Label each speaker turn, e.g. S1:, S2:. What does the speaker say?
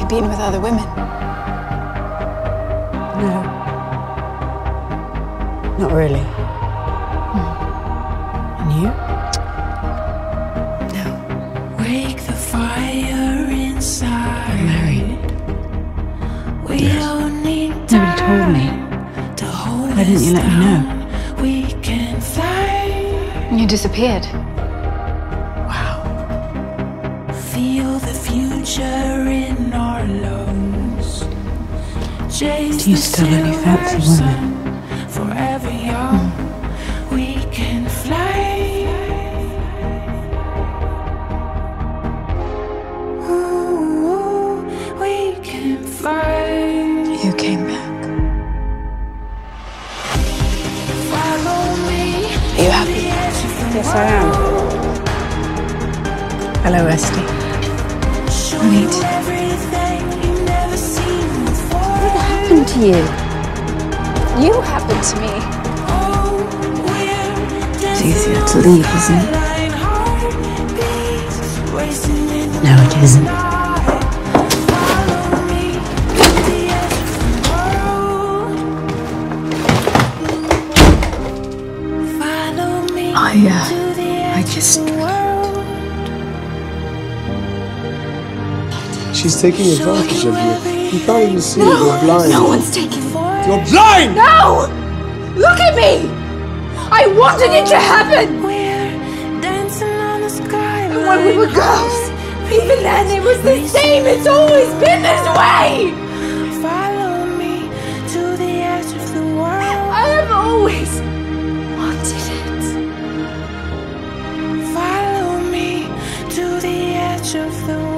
S1: been with other women?
S2: No. Not really. And you?
S1: No.
S3: Wake the fire inside.
S2: I'm married.
S3: We don't need
S2: Nobody told me.
S3: to hold
S2: Why didn't you let me know?
S3: We can fly.
S1: You disappeared.
S2: Wow.
S3: Feel the future in our lungs. Chase
S2: Do you still only fancy women?
S3: Forever young. We can fly. Ooh, we can fly.
S1: You came back.
S3: Follow me.
S1: Are you happy?
S2: Yes, I am. Hello, Esti.
S1: Ronit. What happened to you? You happened to me.
S2: It's easier to leave, isn't it? No, it isn't. I just...
S4: She's taking advantage of you. You can't even see it. You're blind.
S1: No one's taking me.
S4: You're blind!
S1: No! Look at me! I wanted it to happen! And when we were girls, even then it was the same. It's always been this way!
S3: Follow me to the edge of the world.
S1: I have always wanted it.
S3: Follow me to the edge of the world.